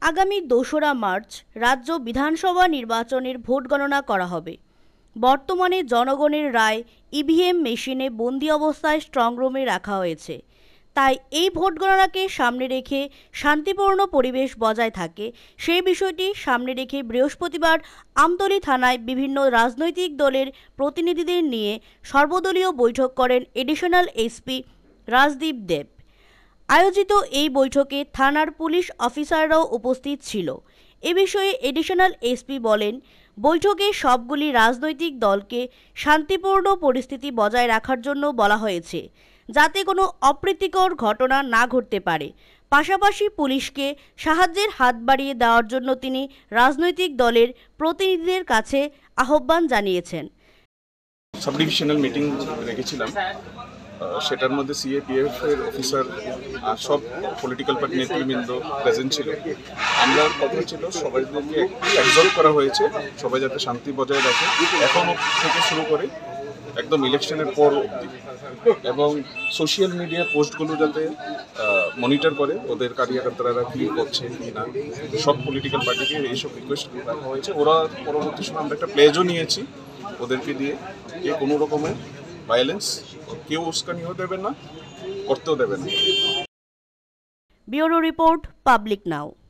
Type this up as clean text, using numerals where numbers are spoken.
আগামী ২রা মার্চ রাজ্য বিধানসভা নির্বাচনের ভোট গণনা করা হবে। বর্তমানে জনগণের রায় ইভিএম মেশিনে বন্দি অবস্থায় স্ট্রং রুমে রাখা হয়েছে। তাই এই ভোট গণনাকে সামনে রেখে শান্তিপূর্ণ পরিবেশ বজায় থাকে সেই বিষয়টি সামনে রেখে বৃহস্পতিবার আমতলী থানায় বিভিন্ন রাজনৈতিক দলের প্রতিনিধিদের নিয়ে সর্বদলীয় বৈঠক করেন এডিশনাল এসপি রাজদীপ দেব। আয়োজিত এই বৈঠকে থানার পুলিশ অফিসাররাও উপস্থিত ছিল। এ বিষয়ে এডিশনাল এসপি বলেন, বৈঠকে সবগুলি রাজনৈতিক দলকে শান্তিপূর্ণ পরিস্থিতি বজায় রাখার জন্য বলা হয়েছে, যাতে কোনো অপ্রীতিকর ঘটনা না ঘটতে পারে। পাশাপাশি পুলিশকে সাহায্যের হাত বাড়িয়ে দেওয়ার জন্য তিনি রাজনৈতিক দলের প্রতিনিধিদের কাছে আহ্বান জানিয়েছেন। সাব ডিভিশনাল মিটিং রেখেছিলাম, সেটার মধ্যে সিএপিএফ এর অফিসার আর সব পলিটিক্যাল পার্টি নেতৃবৃন্দ প্রেজেন্ট ছিল। আমরা কথা ছিল সবাইকে অ্যাবজর্ভ করা হয়েছে, সবাই যাতে শান্তি বজায় রাখে এখন থেকে শুরু করে একদম ইলেকশনের পর অবধি, এবং সোশ্যাল মিডিয়া পোস্টগুলো যাতে মনিটর করে ওদের কার্যকর্তারা কী করছে কি না। সব পলিটিক্যাল পার্টিকে এইসব রিকোয়েস্ট রাখা হয়েছে। ওরা পরবর্তী সময় আমরা একটা প্লেজও নিয়েছি ওদেরকে দিয়ে, যে কোনো রকমের ভায়োলেন্স কেউ উস্কানিও দেবে না, করতেও দেবে না। ব্যুরো রিপোর্ট, পাবলিক নাও।